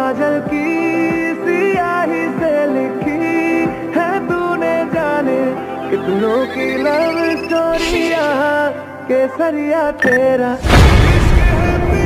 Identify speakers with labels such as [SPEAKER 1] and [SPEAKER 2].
[SPEAKER 1] काजल की सियाही से लिखी है तूने जाने कितनों की लव स्टोरी। यहाँ केसरिया तेरा इश्क है।